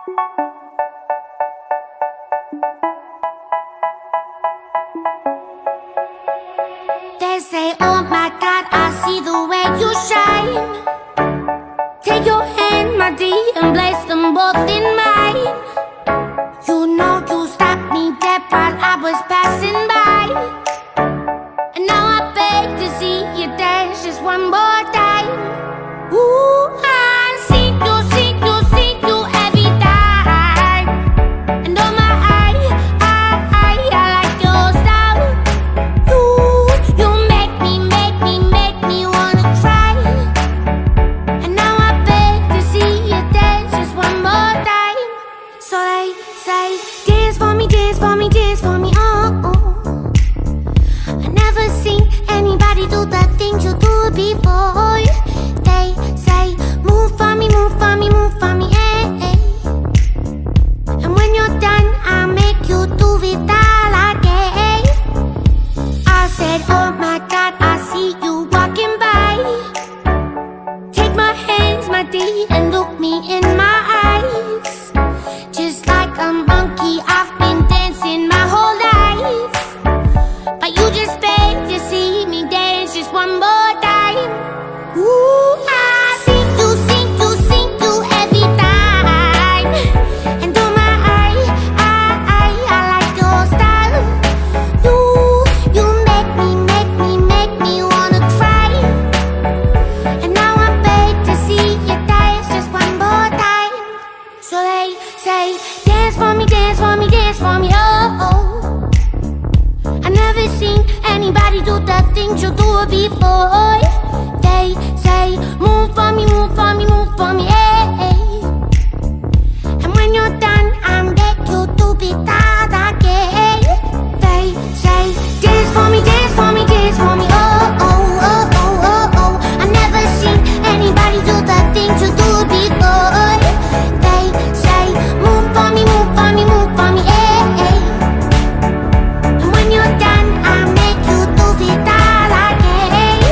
They say, oh my God, I see the way you shine. Take your hand, my dear, and place them both in mine. You know you stopped me dead while I was passing by. And now I beg to see you dance just one more time. Ooh, I see you, see you, see you every time. And oh my, I like your style. You make me wanna cry. And now I beg to see you dance just one more time. So they say, dance for me, dance for me, dance for me, oh, oh. I never seen anybody do the things you do before. They say, move for me, move for me, move for me, eh, eh. And when you're done, I'll make you do it all again. I said, oh my God, I see you walking by. Take my hands, my dear, and look me in my eyes. Just like a monkey, I've been dancing my whole life. But you just beg to see me dance just one more time. Ooh, I see you, see you, see you every time. And oh my, I like your style. You make me wanna cry. And now I beg to see you dance just one more time. So they say, dance for me, dance for me, dance for me, oh, oh. I never seen anybody do the things you do before. They say, move for me, move for me, move for me, eh, eh. And when you're done, I'll make you do it all again. They say, dance for me, dance for me, dance for me, oh, oh, oh, oh, oh, oh. I never seen anybody do the things you do before. They say, move for me, move for me, move for me, eh, eh. And when you're done, I'll make you do it all again.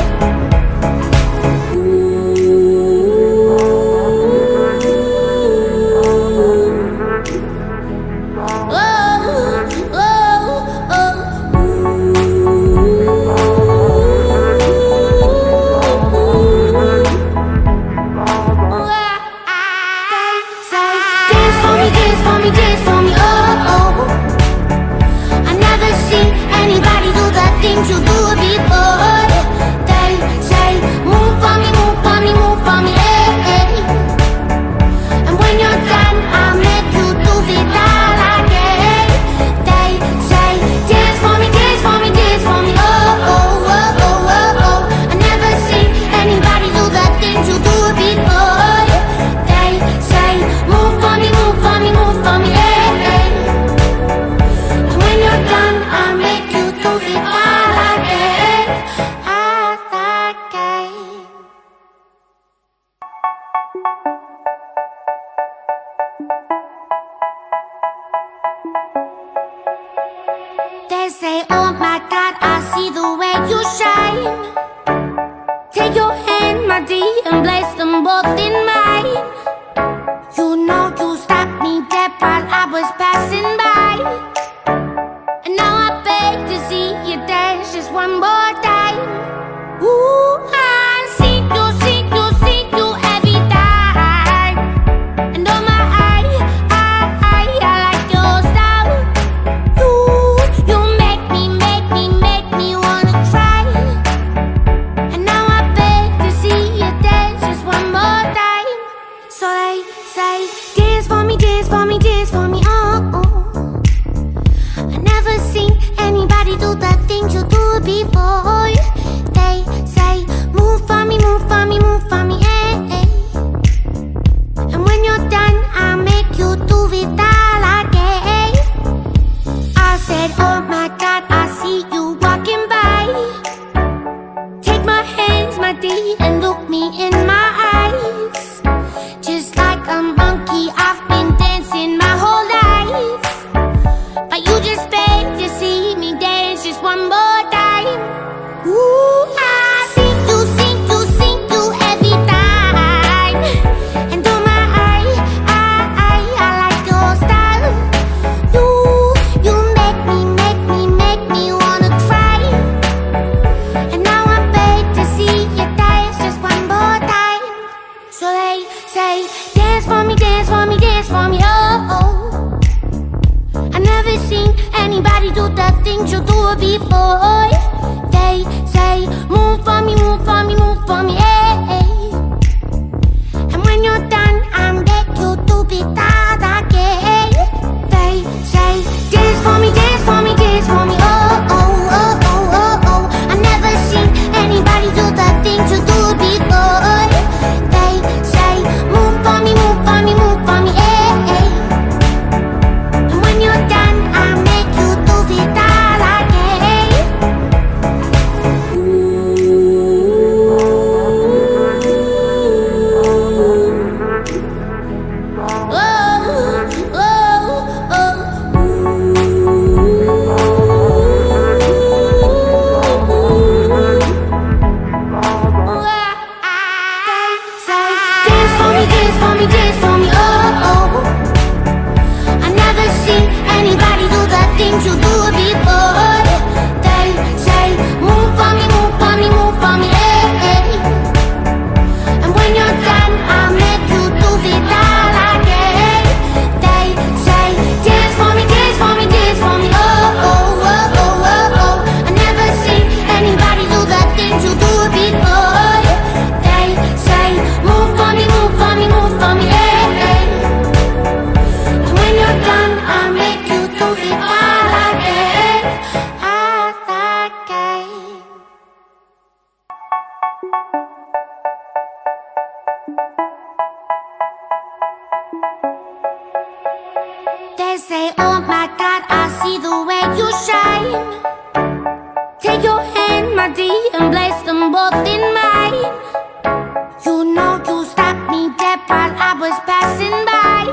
You do it before. They say, move for me, move for me, move for me, eh, eh. And when you're done, I'll make you do it all again. They say, dance for me, dance for me, dance for me, oh, oh, oh, oh, oh, oh. I never seen anybody do the things you do it before. They say, move for me, move for me, move for me, eh, eh. And when you're done, I'll make you do it all. They say, oh my God, I see the way you shine. Take your hand, my dear, and place them both in mine. You know you stopped me dead while I was passing by. And now I beg to see you dance just one more time. Ooh, I see you, see you, see you every time. And oh my, I like your style. You make me wanna cry. And now I beg to see you dance just one more time. So they say, dance for me, dance for me, dance for me, oh, oh. I never seen anybody do the things you do before. They say, move for me, move for me, move for me, eh, eh. And when you're done, I'll make you do it all again. I said, oh my God, I see you walking by. Take my hands, my dear, and look me in my eyes. Just like a monkey, I've been dancing my whole life. But you just beg to see me dance just one more time. say, dance for me, dance for me, dance for me, oh, oh. I never seen anybody do the things you do before. They say, move for me, move for me, move for me, hey. And when you're done, I beg you to be that again. They say, dance for me, dance for me, dance for me, oh, oh, oh, oh, oh, oh. I never seen anybody do the things you do before. They say, move for me, move for me, move for me, hey. And when you're done, I make you do it all again. Dance for me, oh, oh. I never seen anybody do the things you do before. They say, move for me, move for me, move for me, hey. And when you're done, I'll make you do it all again. They say, dance for me, dance for me, dance for me, oh, oh, oh, oh, oh, oh. I never seen anybody do the things you do before. They say, move for me, move for me, move for me, hey. And when you're done, I'll make you do it all again, all again. They say, oh my God, I see the way you shine. Take your hand, my dear, and place them both in mine. You know you stopped me dead while I was passing by.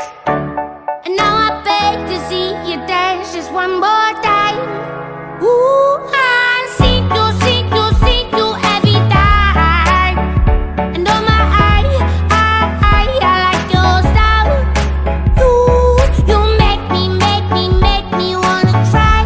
And now I beg to see you dance just one more time. Ooh, I see you every time. And oh my, I like your style. You make me wanna cry.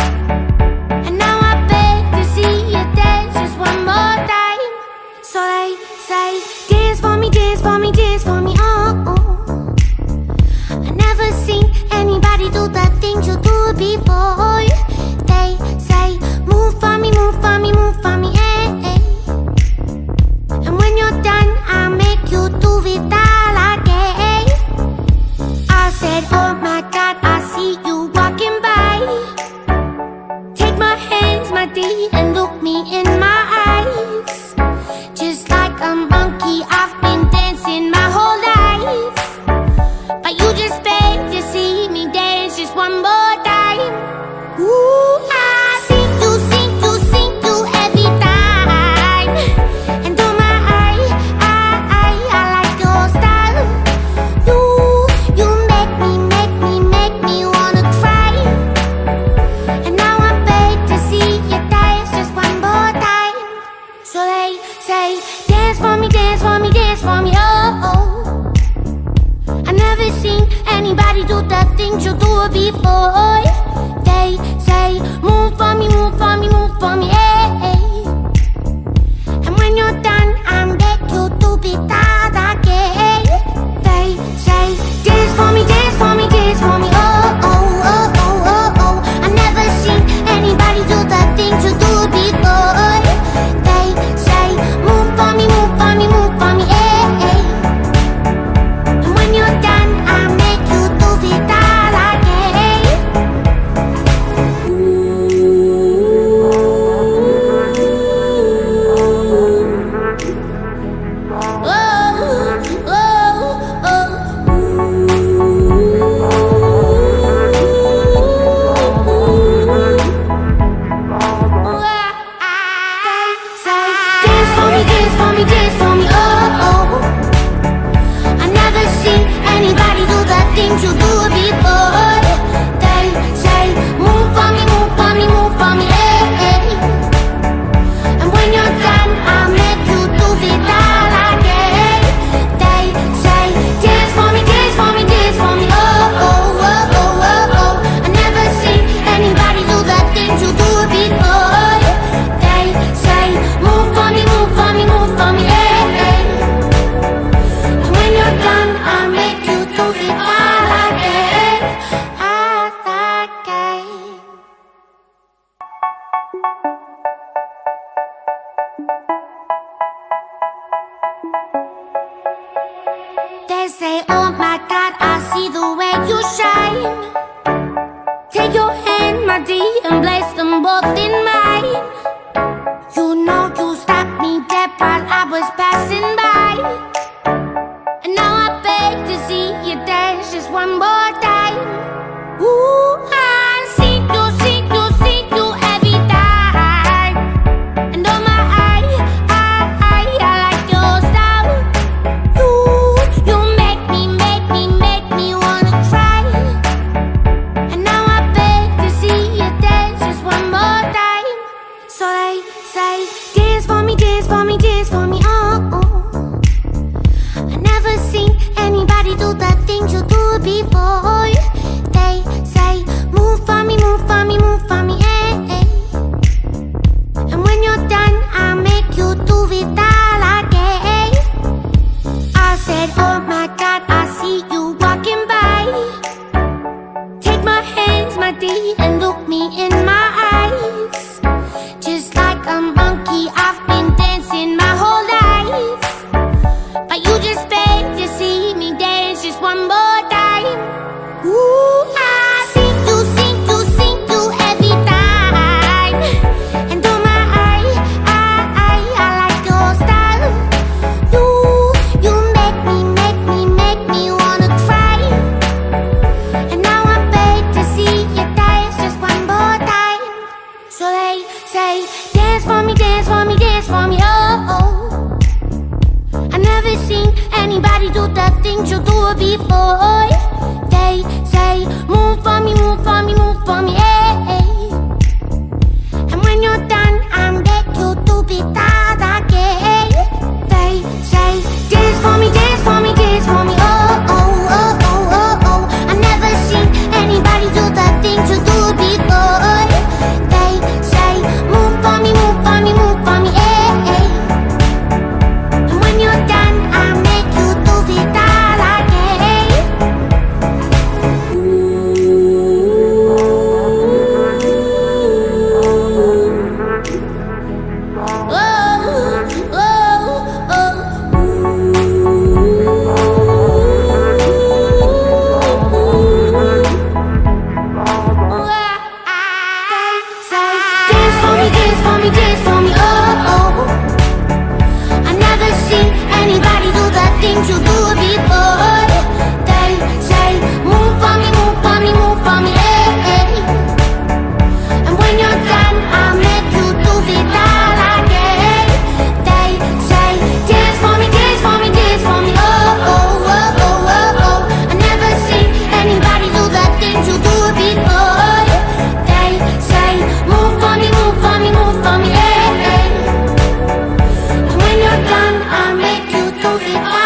And now I beg to see you dance just one more time. So they say, dance for me, dance for me, dance for me, oh, oh. I never seen anybody do the things you do before. They say, move for me, move for me, move for me, hey. And when you're done, I'll make you do it all again. I said, oh my God, I see you walking by. Take my hands, my dear, and look me in my eyes. Just like a monkey, I've been dancing my whole life. But you just beg to see me dance just one more time. Ooh, I see you every time. And oh my, I like your style. You make me wanna cry. And now I beg to see you dance just one more time. So they say, dance for me, dance for me, dance for me, oh, oh. I never seen anybody do the things you do before. They say, move for me, move for me, move for me, hey. And when you're done, I beg you to be that again. They say, dance for me, dance for me, dance for me, oh, oh, oh, oh, oh, oh. I never seen anybody do the things you do before. They say, move for me, move for me, move for me, hey. And when you're done, I make you do it all again. say, oh my God, I see the way you shine. Take your hand, my dear, and place them both in mine. You know you stopped me dead while I was passing by. And now I beg to see you dance just one more time. Ooh, I see you, see you, see you every time. And oh my, I like your style. You make me wanna cry. And now I beg to see you dance just one more time. So they say, dance for me, dance for me, dance for me, oh, oh. I never seen anybody do the things you do before. They say, move for me, move for me, move for me, eh, eh. And when you're done, I'll make you do it all again. I said, oh my God, I see you walking by. Take my hands, my dear, and look me in my eyes. Just like a monkey, I've been dancing my whole life. But you just beg to see me dance just one more time. Ooh, I see you, see you, see you every time. And oh my, I like your style. You make me wanna cry. And now I beg to see you dance just one more time. So they say, dance for me, dance for me, dance for me, oh, oh. I never seen anybody do the things you do before. They say, move for me, move for me, move for me, eh, eh. And when you're done, I'll make you do it all again. They say, dance for me, dance for me, dance for me, oh, oh, oh, oh, oh, oh. I never seen anybody do the things you do before. They say, move for me, move for me, move for me, eh, eh. And when you're done, I'll make you do it all again. You do it before. They say, move for me, move for me, move for me, eh, eh. And when you're done, I'll make you do it all again. They say, dance for me, dance for me, dance for me, oh, oh, oh, oh, oh, oh. I never seen anybody do the things you do before. They say, move for me, move for me, move for me, eh, eh. And when you're done, I'll make you do it all.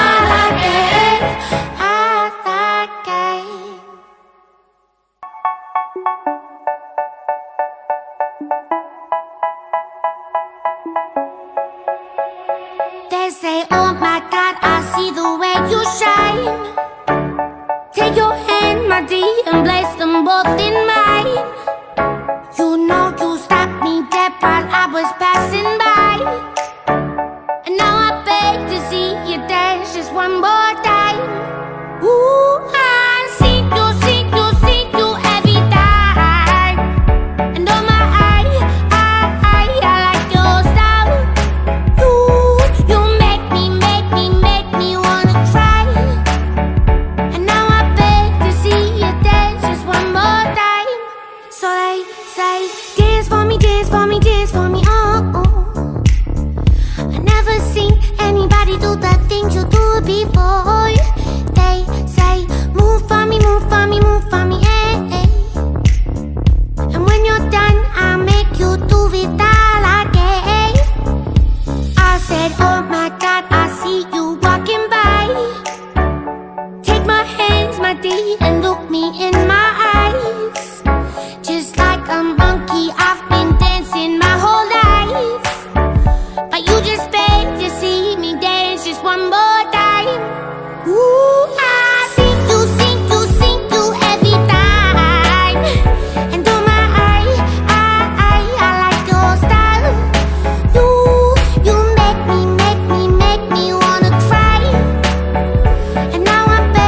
They say, oh my God, I see the way you shine. Take your hand, my dear, and place them both in mine. You know you stopped me dead while I was passing by. And now I beg to see you dance just one more time. Ooh, I see you, see you, see you every time. And oh my, I like your style. You make me wanna cry. And now I beg to see you dance just one more time. So they say, dance for me, dance for me, dance for me, oh, oh. I never seen anybody do the things you do before. They say, move for me, move for me, move for me, eh, eh. And when you're done, I'll make you do it all again. I said, oh my God, I see you walking by. Take my hands, my dear, and look me in my eyes. Just like a monkey, I've been dancing my whole life. But you just beg to see me dance just one more time. Ooh, I see you, see you, see you every time. And oh my, I like your style. You make me wanna cry. And now I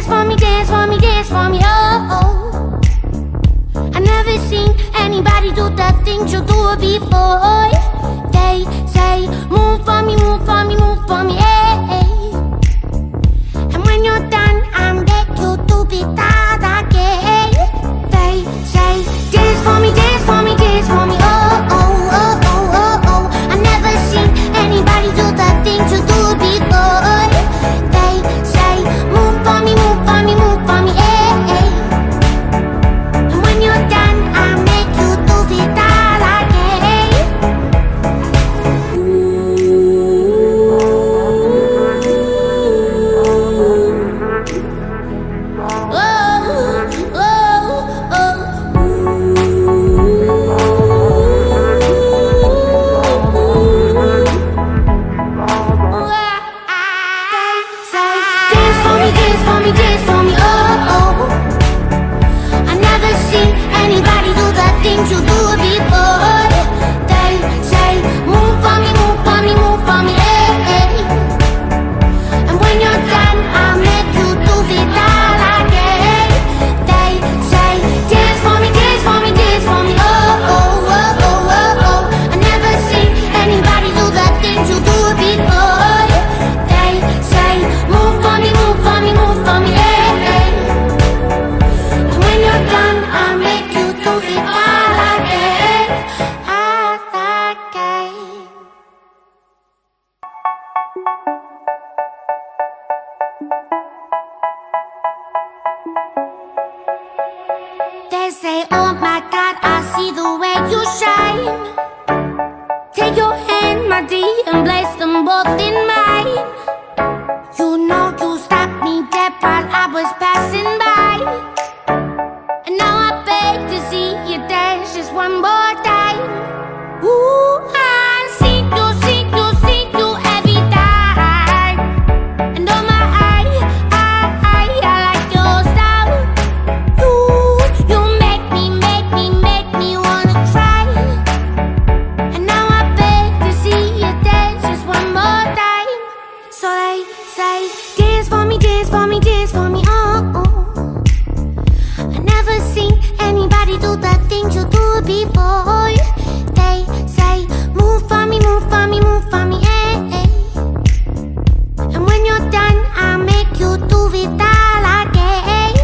dance for me, dance for me, dance for me, oh, oh. I never seen anybody do the things you do before. They say, move for me, move for me, move for me, hey, hey. And when you're done, I'm back you to be that again. They say, dance for me, dance for me, dance for me, oh, oh, oh, oh, oh, oh. I never seen anybody do the things you do before. They say, move for me, move for me, move for me, hey, hey. And when you're done, I'll make you do it all again. Oh, oh, oh. Say, dance for me, dance for me, dance for me, oh, oh. I never seen anybody do the things you do before. They say, move for me, move for me, move for me, hey, hey. And when you're done, I'll make you do it all again. They say, dance for me, dance for me, dance for me, oh, oh, oh, oh, oh, oh. I never seen anybody do the things you do before. They say, move for me, move for me, move for me, hey, hey. And when you're done, I'll make you do it all again, all again. They say, oh my God, I see the way you shine. Take your hand, my dear, and place them both in mine. You know you stopped me dead while I was passing by. And now I beg to see you dance just one more time. Ooh, I see you every time. And oh my, I like your style. You make me wanna cry. And now I beg to see you dance just one more time. So they say, dance for me, dance for me, dance for me, oh, oh. I never seen anybody do the things you do before. They say, move for me, move for me, move for me, hey, hey. And when you're done, I'll make you do it all again.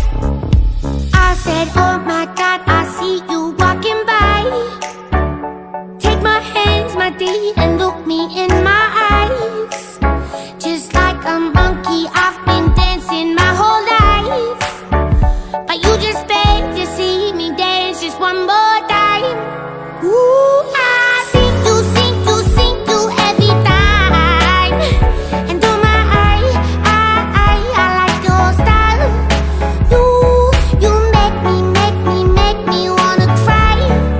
I said, oh my God, I see you walking by. Take my hands, my dear, and look me in my eyes. Just like a monkey, I've been dancing my whole life. But you just beg to see me dance just one more time. Ooh, I see you every time. And oh my, I like your style. You make me wanna cry.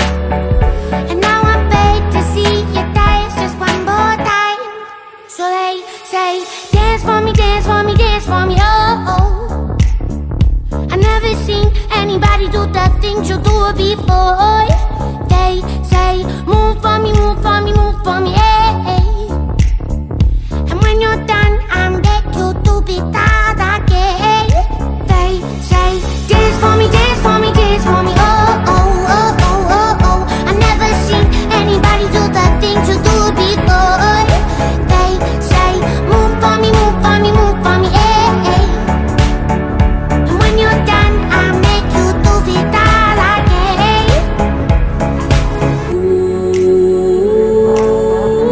And now I beg to see you dance just one more time. So they say, dance for me, dance for me, dance for me, oh, oh. I never seen anybody do the things you do before. They say, move for me, move for me, move for me, hey, hey. And when you're done, I'm back you to be that again. They say, dance for me, dance for me, dance for me, oh, oh, oh, oh, oh, oh. I never seen anybody do the things you do before. They say, move for me, move for me, move for me, hey, hey. And when you're done, I'll make you do it all again. Ooh.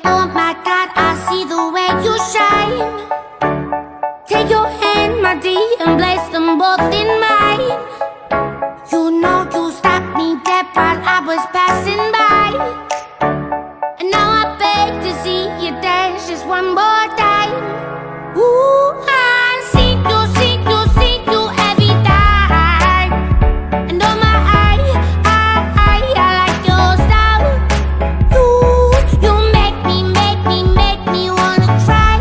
oh my God, I see the way you shine. Take your hand, my dear, and place them both in mine. You know you stopped me dead while I was passing by. And now I beg to see you dance just one more time. Ooh, I see you every time. And oh my, I like your style. You make me wanna cry.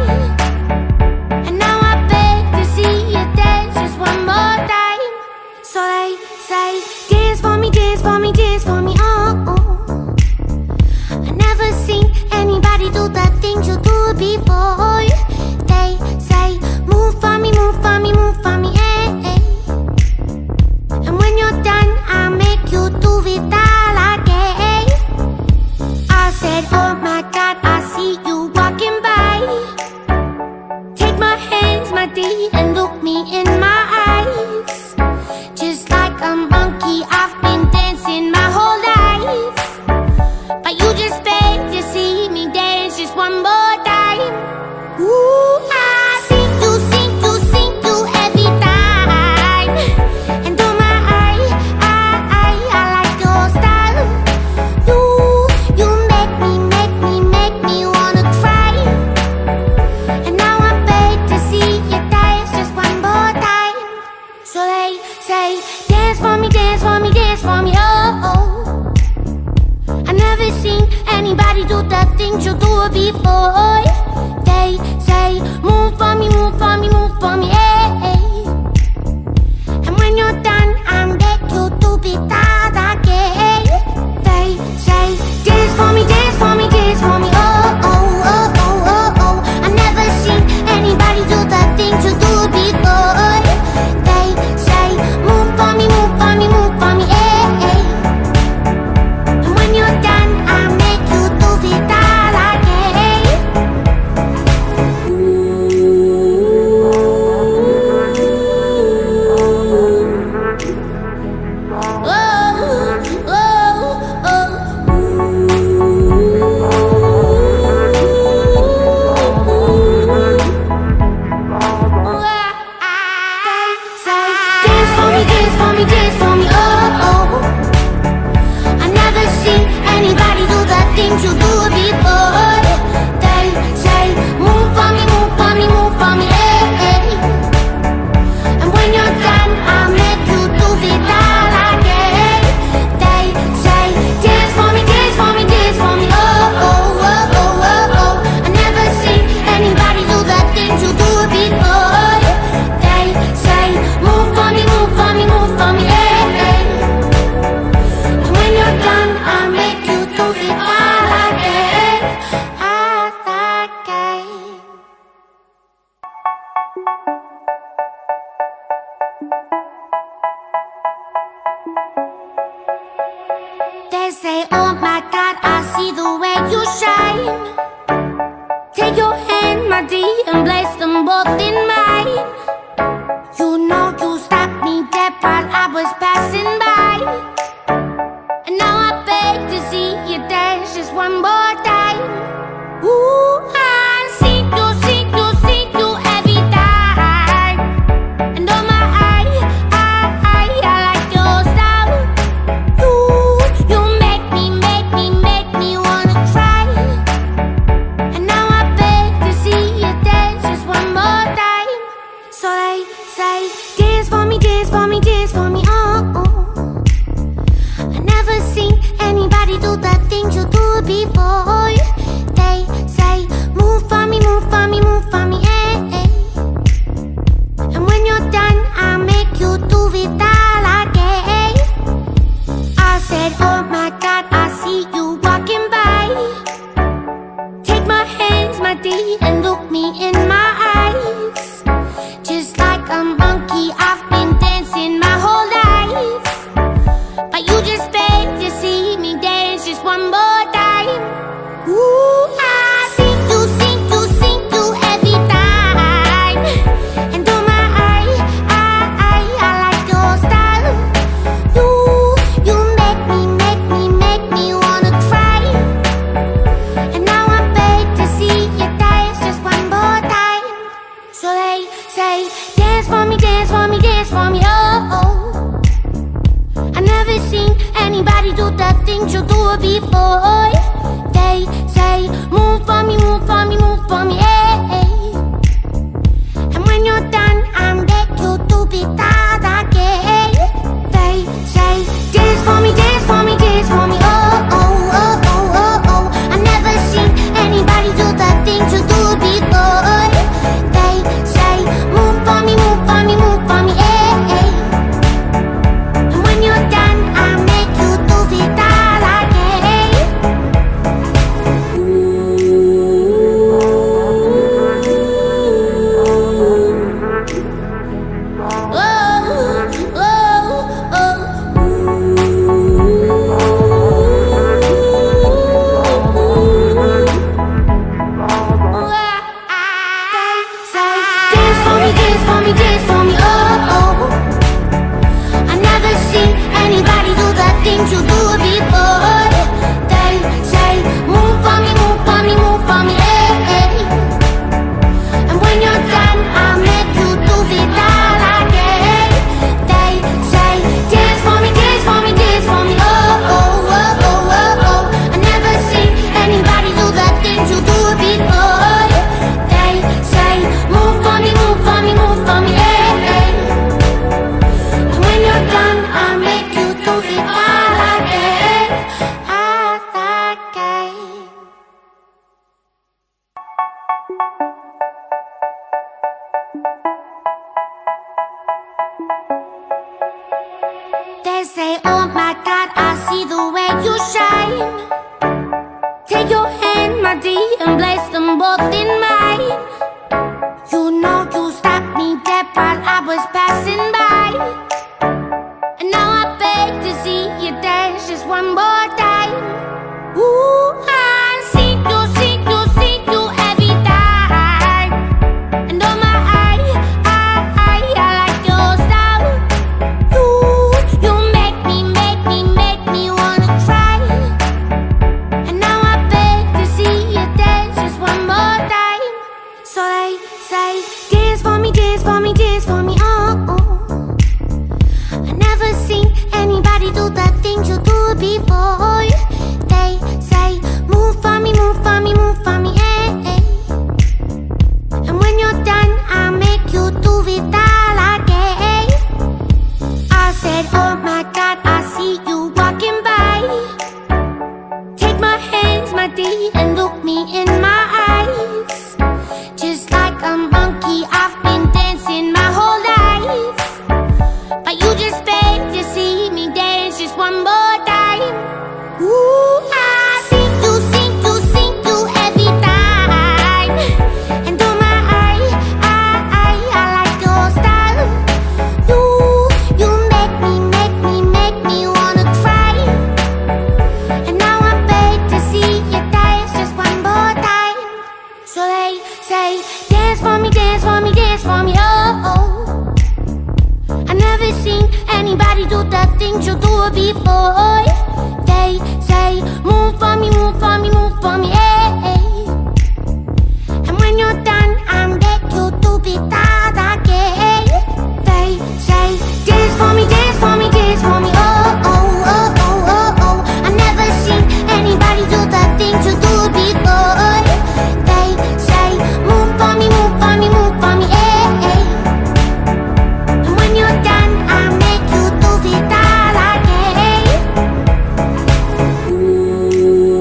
And now I beg to see you dance just one more time. So they say, dance for me, dance for me, dance for me, oh, oh. I never seen anybody do the things you do before. They say, move for me, move for me, move for me, eh, eh. And when you're done, I'll make you do it all again. I said, oh my God, I see you walking by. Take my hands, my dear, and look me in my eyes. Just like a monkey, I've been dancing my whole life. But you just beg to see me dance just one more time. Ooh, I see you every time. And oh my, I like your style. You make me wanna cry. And now I beg to see you dance just one more time. So they say, dance for me, dance for me, dance for me, oh, oh. I never seen anybody do the things you do before. They say, move for me, move for me, move for me, eh, eh. And when you're done, I'll make you do it all again. They say, dance for me, dance for me, dance for me, oh, oh, oh, oh, oh, oh. I never seen anybody do the things you do before. They say, move for me, move for me, move for me, eh, eh. And when you're done, I'll make you do it all again. You do it before. They say, move for me, move for me, move for me, eh, eh. And when you're done, I'll make you do it all again. They say, dance for me, dance for me, dance for me, oh, oh, oh, oh, oh, oh. I never seen anybody do the things you do it before. They say, move for me, move for me, move for me, eh, eh. And when you're done, I'll make you do it all. They say, oh my God, I see the way you shine. Take your hand, my dear, and place them both in mine. You know you stopped me dead while I was passing by. And now I beg to see you dance just one more time. Ooh, I see you every time. And oh my, I like your style. You make me wanna cry. And now I beg to see you dance just one more time. So they say, dance for me, dance for me, dance for me, oh, oh. I never seen anybody do the things you do before. before. They say, move for me, move for me, move for me, hey. And when you're done, I beg you to be that again. They say, dance for me, dance for me, dance for me, oh, oh, oh, oh, oh, oh. I never seen anybody do the things you do before. They say, move for me, move for me, move for me, hey. And when you're done, I make you do it all again. Dance for me, dance for me, oh, oh. I never seen anybody do the things you do before. They say, move for me, move for me, move for me, hey. And when you're done, I'll make you do it all again. They say, dance for me, dance for me, dance for me, oh, oh, oh, oh, oh, oh. I never seen anybody do the things you do before. They say, move for me, move for me, move for me, hey. And when you're done, I'll make you do it all again, all again. They say, oh my God, I see the way you shine. Take your hand, my dear, and place them both in mine. You know you stopped me dead while I was passing by. And now I beg to see you dance just one more time. Ooh, I see you every time. And oh my, I like your style. You make me wanna cry. And now I beg to see you dance just one more time. So they say, dance for me, dance for me, dance for me, oh, oh. I never seen anybody do the things you do before. They say, move for me, move for me, move for me, hey. And when you're done, I'll make you do it all again. I said, oh my God, I see you walking by. Take my hands, my dear, and look me in my eyes. Just like a monkey, I've been dancing my whole life. But you just beg to see me dance just one more time. Ooh, I see you every time. And oh my, I like your style. You make me wanna cry. And now I beg to see you dance just one more time. So they say, dance for me, dance for me, dance for me, oh, oh. I never seen anybody do the things you do before. They say, move for me, move for me, move for me, hey. And when you're done, I beg you to be that again. They say, dance for me, dance for me, dance for me, oh, oh, oh, oh, oh, oh. I never seen anybody do the things you do before. They say, move for me, move for me, move for me, hey. And when you're done, I make you do it all again. Ooh.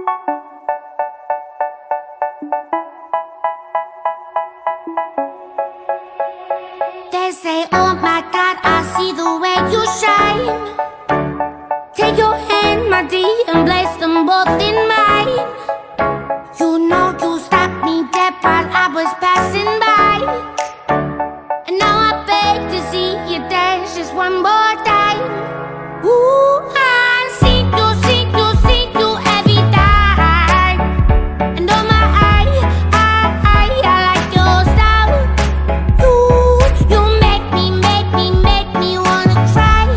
They say, oh my God, I see the way you shine. Take your hand, my dear, and place them both in mine. You know you stopped me dead while I was passing by. And now I beg to see you dance just one more time. Ooh, I see you every time. And oh my, I like your style. You make me wanna cry.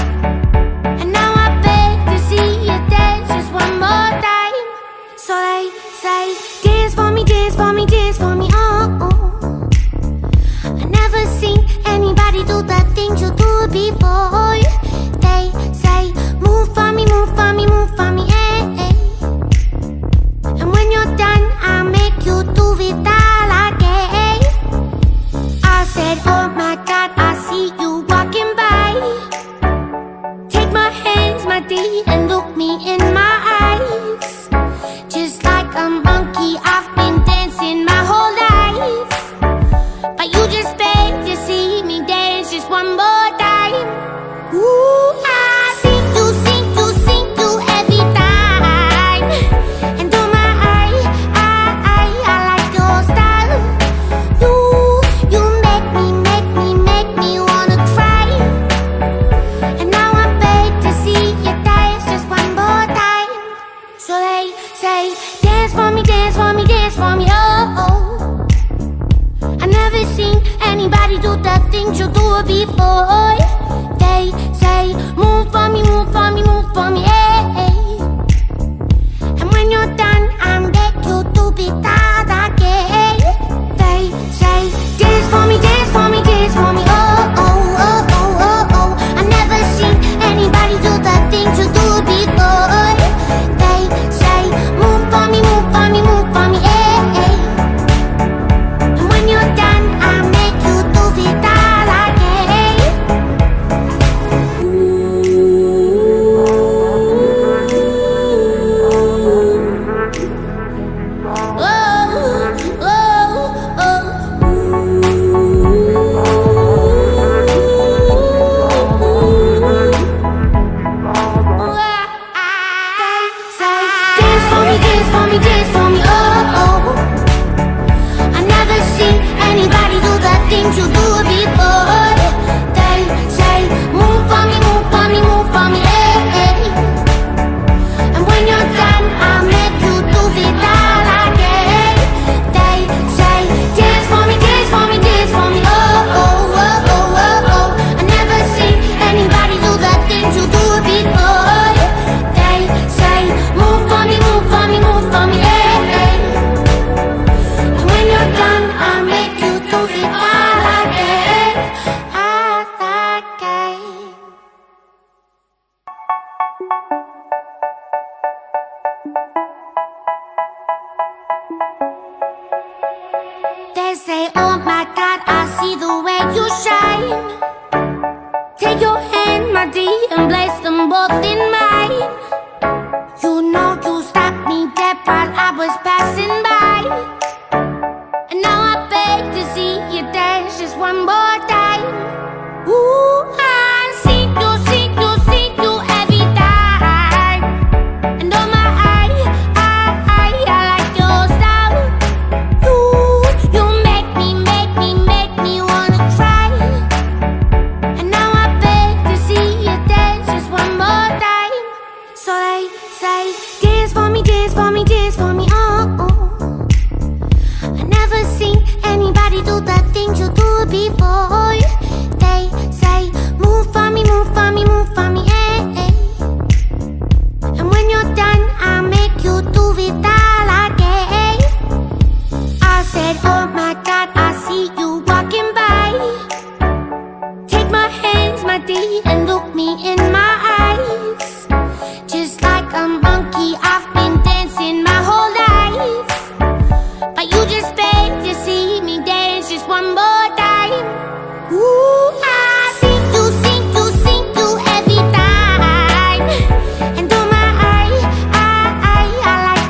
And now I beg to see you dance just one more time. So they say, dance for me, dance for me, dance for me, oh, oh. I never seen anybody do the things you do before. They say, move for me, move for me, move for me, eh, eh. And when you're done, I'll make you do it all again. I said, oh my God, I see you walking by. Take my hands, my dear, and look me in my eyes. Just like a monkey, I've been dancing my whole life. But you just beg to see me dance just one more time. Ooh, I see you every time. And oh my, I like your style. You make me wanna cry. And now I beg to see you dance just one more time. So they say, dance for me, dance for me, dance for me, oh, oh. I never seen anybody do the things you do before. They say, move for me, move for me, move for me, eh, eh. And when you're done, I'll make you do it all again. They say, dance for me, dance for me, dance for me, oh, oh, oh, oh, oh, oh. I never seen anybody do the things you do before. They say, move for me, move for me, move for me, eh, eh. And when you're done, I'll make you do it all again. You do it before. They say, move for me, move for me, move for me, eh, eh. And when you're done, I'll make you do it all again. They say, dance for me, dance for me, dance for me, oh, oh, oh, oh, oh, oh. I never seen anybody do the things you do it before. They say, move for me, move for me, move for me, eh, eh. And when you're done, I'll make you do it all. They say, oh my God, I see the way you shine. Take your hand, my dear, and place them both in mine. You know you stopped me dead while I was passing by. And now I beg to see you dance just one more time. Ooh, I see you every time. And oh my, I like your style. You make me wanna cry. And now I beg to see you dance just one more time. So they say, dance for me, dance for me, dance for me, oh, oh. I never seen anybody do the things you do before. They say, move for me, move for me, move for me, eh, eh. And when you're done, I'll make you do it all again. I said, oh my God, I see you walking by. Take my hands, my dear, and look me in my eyes. Just like a monkey, I've been dancing my whole life. But you just beg to see me dance just one more time. Ooh, I see you every time. And oh my, I like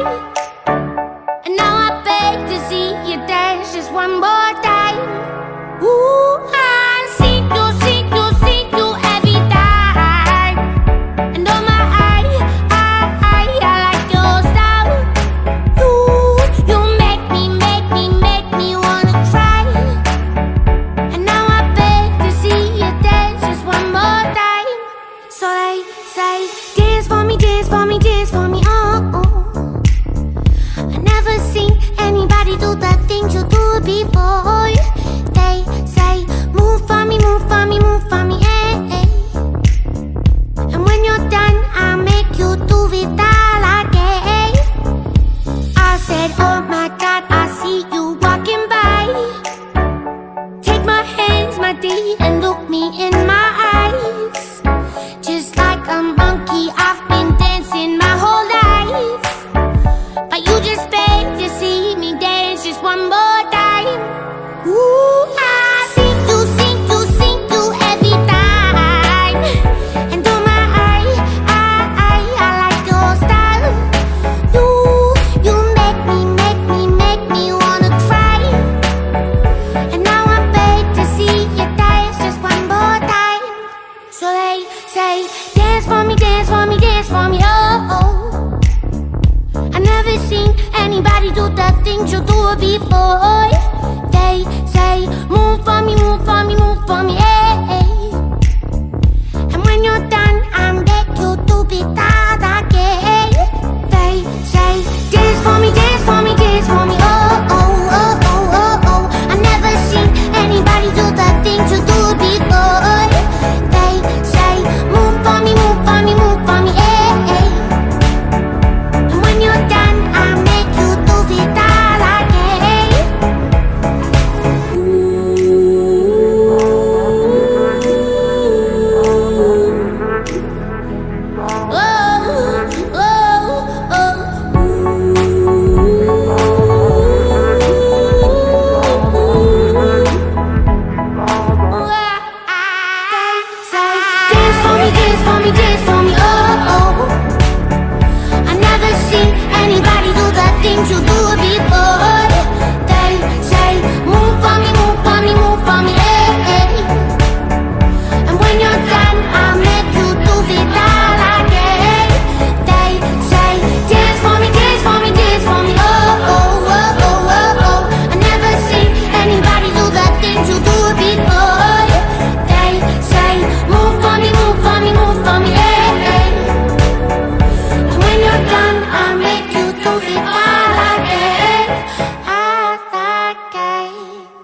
And now I beg to see you dance just one more time. Ooh, I see you every time. And oh my, I like your style. You make me wanna cry. And now I beg to see you dance just one more time. So they say, dance for me, dance for me, dance for me, oh, oh. I never seen anybody do the things you do before. They say, move for me, move for me, move for me, eh, eh. And when you're done, I'll make you do it all again. I said, oh my God, I see you walking by. Take my hands, my dear, and look me in my eyes. Just like a monkey, I've been dancing my whole life. But you just beg to see me dance just one more time. Ooh, I see you every time. And oh my, I like your style. You make me wanna cry. And now I beg to see you dance just one more time. So they say, dance for me, dance for me, dance for me, oh, oh. I never seen anybody do the things you do before. They say, move for me, move for me, move for me, eh, eh. And when you're done, I'll make you do it all again. They say, dance for me, dance for me, dance for me, oh, oh, oh, oh, oh, oh. I never seen anybody do the things you do before. They say, move for me, move for me, move for me, eh, eh. And when you're done, I'll make you do it all again. Oh, oh, oh, dance for me, dance for me, dance for me, oh, oh. I never seen anybody do the things you do before. They say, move for me, move for me, move for me, eh, eh. And when you're done, I'll make you do it all again. They say, dance for me, dance for me, dance for me, oh, oh, oh, oh, oh, oh. I never seen anybody do the things you do before. They say, move for me, move for me, move for me, eh, eh. And when you're done, I'll make you do it all again, all again.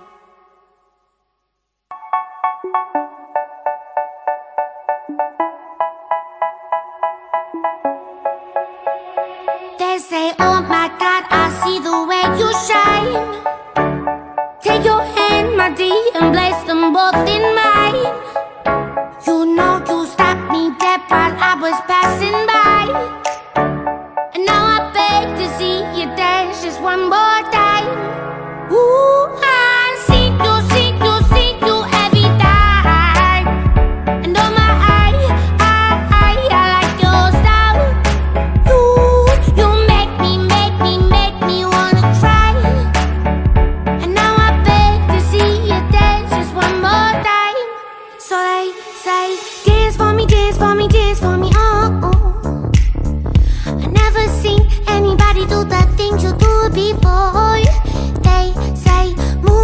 They say, oh my God, I see the way you shine. Take your hand, my dear, and place them both in mine. You know you stopped me dead while I was passing by. And now I beg to see you dance just one more time. Ooh, I see you every time. And oh my, I like your style. You make me wanna cry. And now I beg to see you dance just one more time. So they say, dance for me, dance for me, dance for me, oh, oh. I never seen anybody do the things you do before. They say, move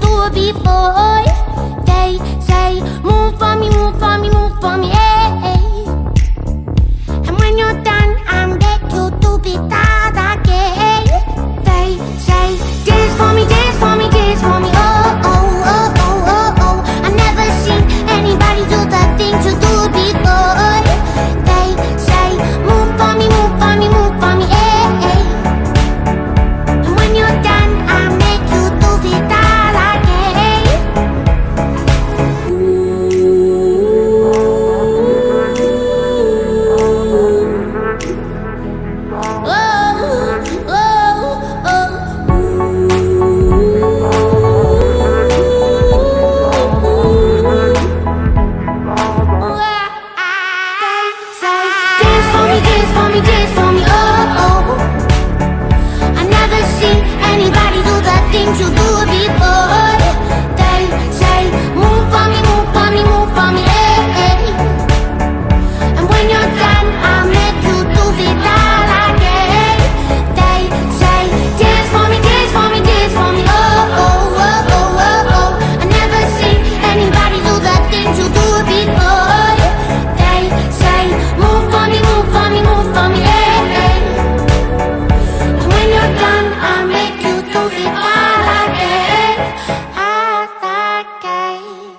do it before. They say, move for me, move for me, move for me, hey. And when you're done, I beg you to be that again. They say, dance for me, dance for me, dance for me, oh, oh, oh, oh, oh, oh. I never seen anybody do the things you do before. They say, move for me, move for me, move for me, hey. And when you're done, I make you do it that again. Dance for me, oh, oh. I never seen anybody do the things you do before. They say, move for me, move for me, move for me, hey. And when you're done, I'll make you do it all again. They say, dance for me, dance for me, dance for me, oh, oh, oh, oh, oh, oh. I never seen anybody do the things you do before. They say, move for me, move for me, move for me, hey. And when you're done, I'll make you do it all again, all again.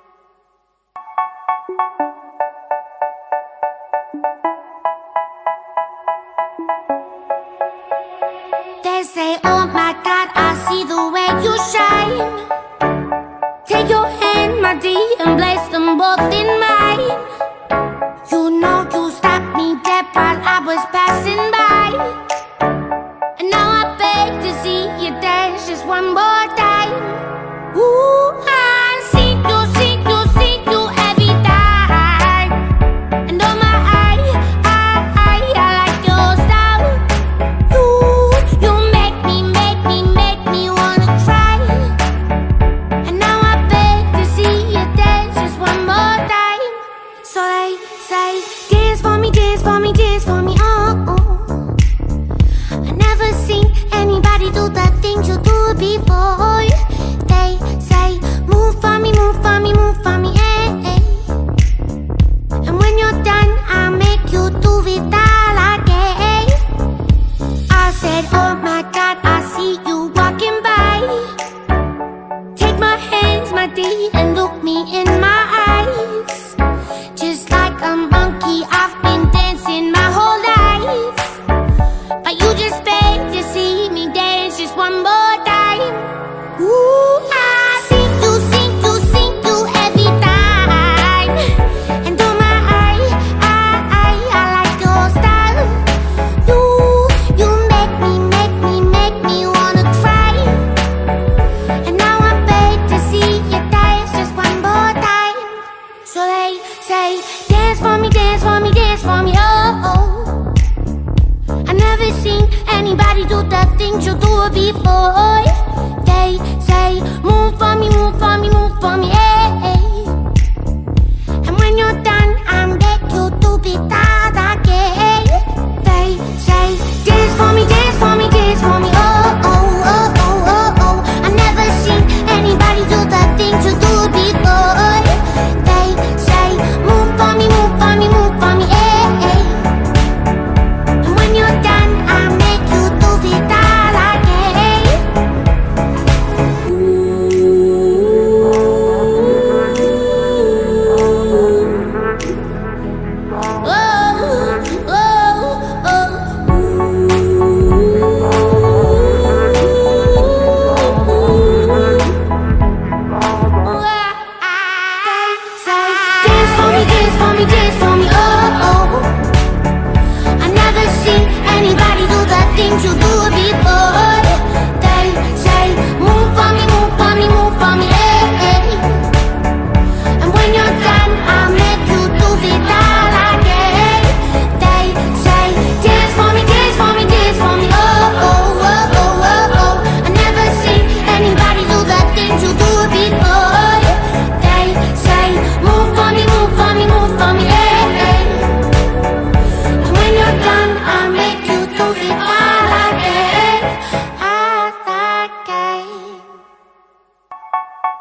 They say, oh my God, I see the way you shine. Take your hand, my dear, and place them both in mine. You know you stopped me dead while I was passing by. And now I beg to see you dance just one more time. Ooh, I see you every time. And oh my, I like your style. You make me wanna cry. And now I beg to see you dance just one more time. So they say, dance for me, dance for me, dance for me, oh, oh. I never seen anybody do the things you do before. They say, move for me, move for me, move for me, hey. And when you're done, I'll make you do it all again. I said, oh my God, I see you walking by. Take my hands, my dear, and look me in my eyes. Just like a monkey, I've been dancing my whole life. But you just beg to see me dance just one more time. Ooh, I see you every time. And oh my, I like your style. You make me wanna cry. And now I beg to see you dance just one more time.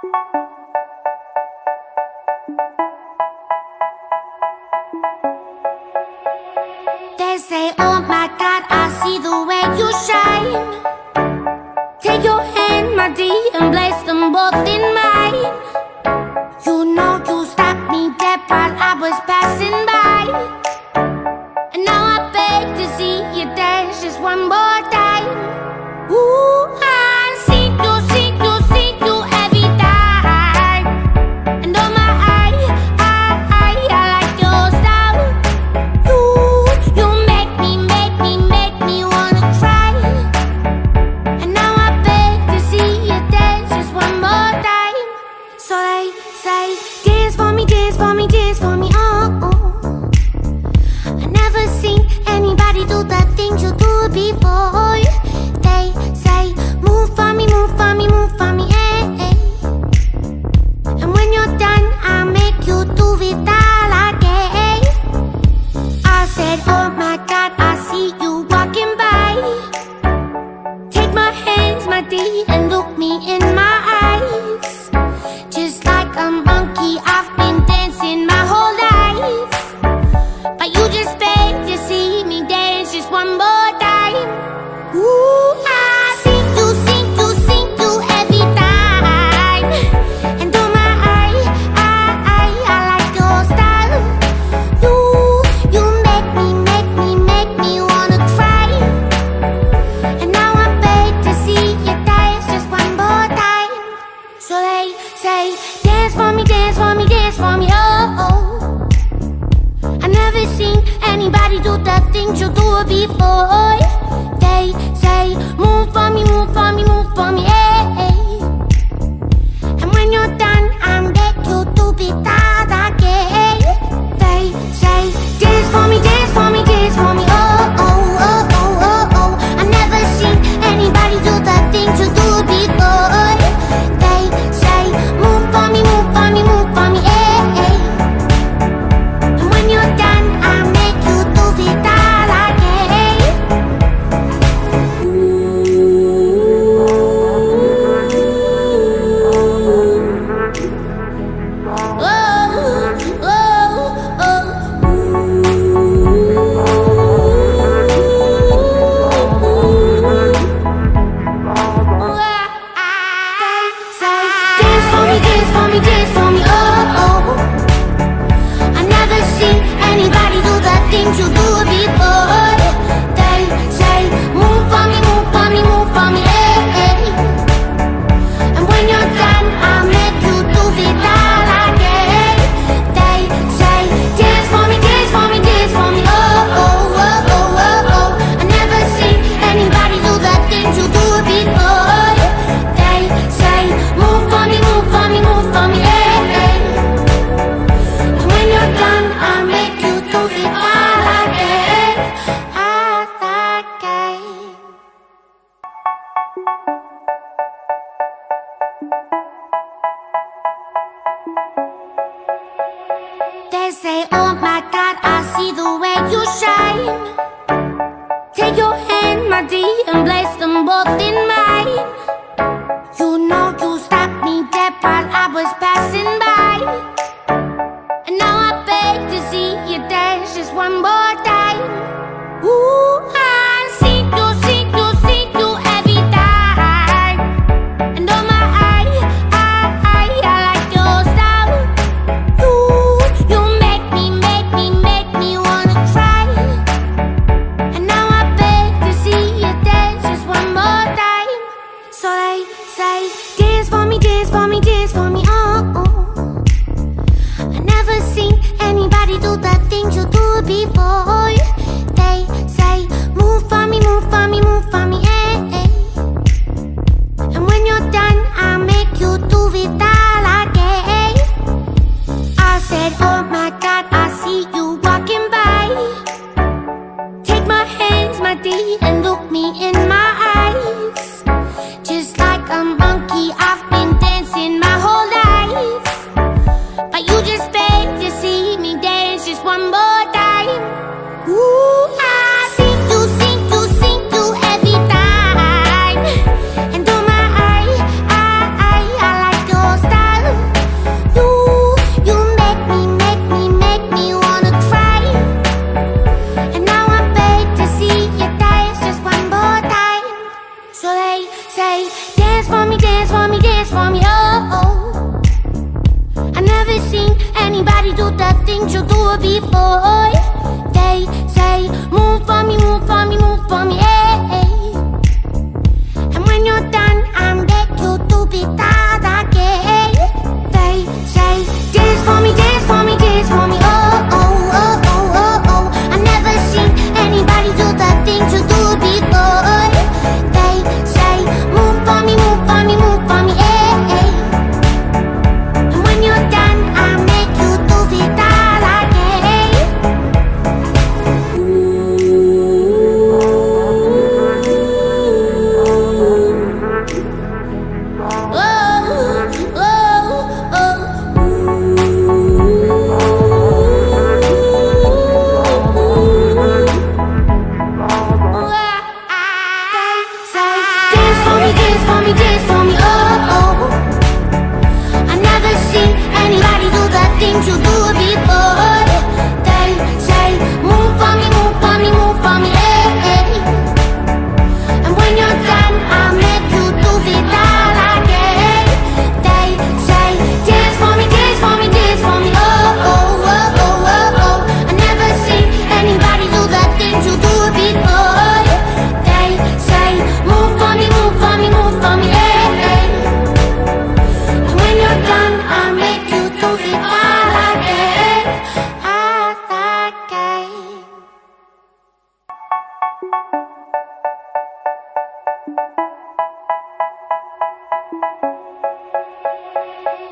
They say, oh my God, I see the way you shine. Take your hand, my dear, and place them both in mine. You know you stopped me dead while I was passing by. And now I beg to see you dance just one more time. Ooh, I see you every time. And oh my, I like your style. You make me wanna cry. And now I beg to see you dance just one more time. So they say, dance for me, dance for me, dance for me, oh, oh. I never seen anybody do the things you do before. They say, move for me, move for me, move for me, eh, eh. And when you're done, I'll make you do it all again. I said, oh my God, I see you walking by. Take my hands, my dear, and look me in my eyes. Just like a monkey, I've been dancing my whole life. But you just beg to see me dance just one more time. Ooh, I see you every time. And oh my, I like your style. You make me wanna cry. And now I beg to see you dance just one more time. So they say, dance for me, dance for me, dance for me, oh, oh. I never seen anybody do the things you do before. They say, move for me, move for me, move for me, eh, eh. And when you're done, I'll make you do it all again. They say, dance for me, dance for me, dance for me, oh, oh, oh, oh, oh, oh. I never seen anybody do the things you do before. They say, move for me, move for me, move for me, eh, eh. And when you're done, I'll make you do it all again. Things you do before. They say, move for me, move for me, move for me, eh, eh. And when you're done, I'll make you do it all again. They say, dance for me, dance for me, dance for me, oh, oh, oh, oh, oh, oh. I never seen anybody do the things you do before. They say, move for me, move for me, move for me, eh, eh. And when you're done, I'll make you do it all. They say, oh my God, I see the way you shine. Take your hand, my dear, and place them both in mine. You know you stopped me dead while I was passing by. And now I beg to see you dance just one more time. Ooh, I see you every time. And oh my, I like your style. You make me wanna cry. And now I beg to see you dance just one more time.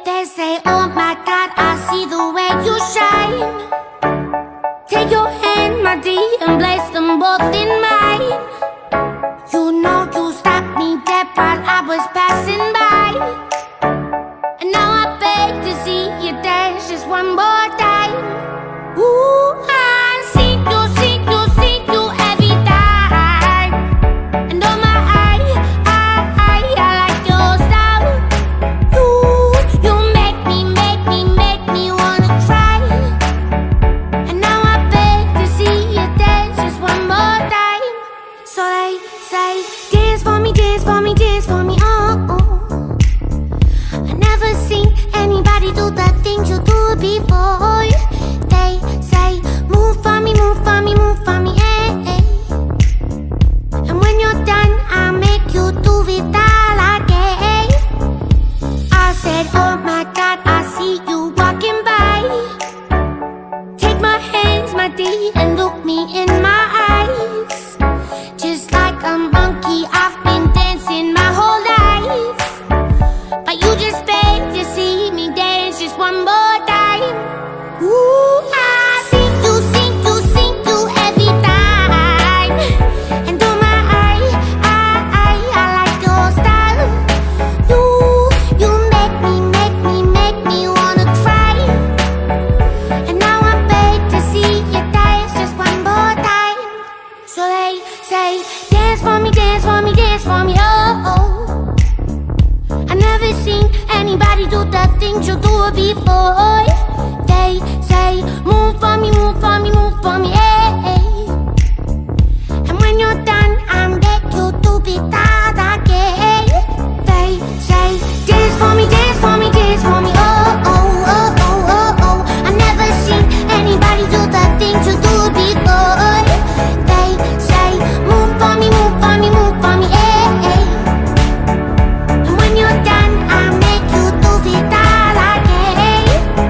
They say, oh my God, I see the way you shine. Take your hand, my dear, and place them both in mine. You know you stopped me dead while I was passing by. And now I beg to see you dance just one more time. Ooh, I see you every time. And oh my, I like your style. You make me wanna cry. And now I beg to see you dance just one more time. So they say, dance for me, dance for me, dance for me, oh, oh. I never seen anybody do the things you do before. They say, move for me, move for me, move for me, eh, eh. And when you're done, I'll make you do it all again. I said, oh my God, I see you walking by. Take my hands, my dear, and look me in my eyes. Just like a monkey, I've been dancing my whole life. But you just beg to see me dance just one more time. Ooh, I see you every time. And oh my, I like your style. You make me wanna cry. And now I beg to see you dance just one more time. So they say, dance for me, dance for me, dance for me, oh, oh. I never seen anybody do the things you do before. They say, move for me, move for me, move for me, eh, eh. And when you're done, I'll make you do it all again. They say, dance for me, dance for me, dance for me, oh, oh, oh, oh, oh, oh. I never seen anybody do the things you do before. They say, move for me, move for me, move for me, eh, eh. And when you're done, I'll make you do it all again.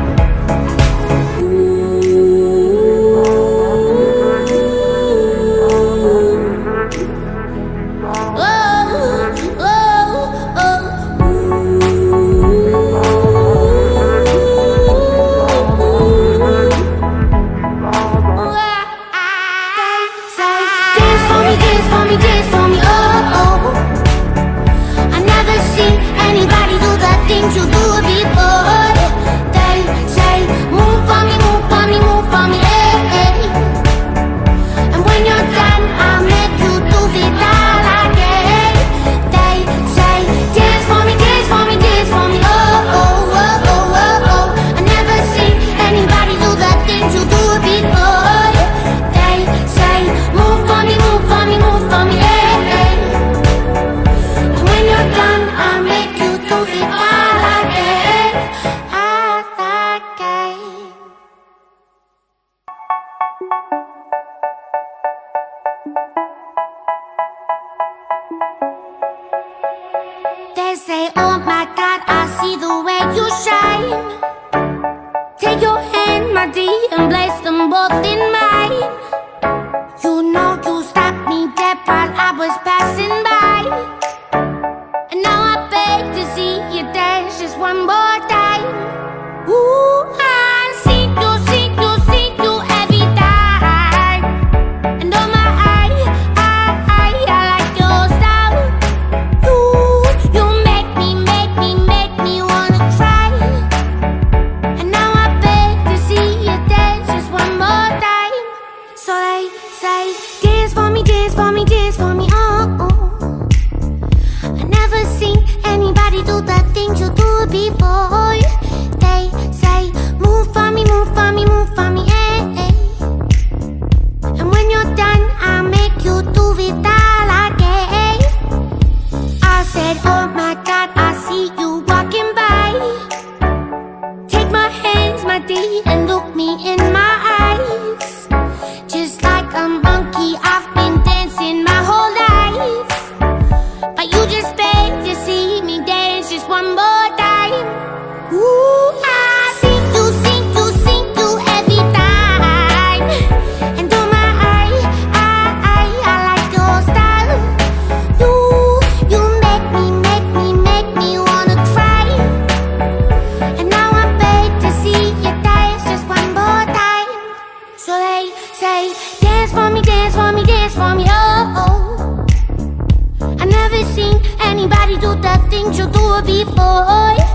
They say, oh my God, I see the way you shine. Take your hand, my dear, and place them both in mine. You know you stopped me dead while I was passing by. And now I beg to see you dance just one more time. Ooh, I see you every time. And oh my, I like your style. You make me wanna cry. And now I beg to see you dance just one more time. So they say, dance for me, dance for me, dance for me, oh, oh. I never seen anybody do the things you do before. They say, move for me, move for me, move for me, eh, eh. And when you're done, I'll make you do it all again. I said, oh my God, I see you walking by. Take my hands, my dear, and look me in my eyes. Just like a monkey, I've been dancing my whole life. But you just beg to see me dance just one more time. Ooh, I see you every time. And oh my, I like your style. You make me wanna cry. think you'll do it before.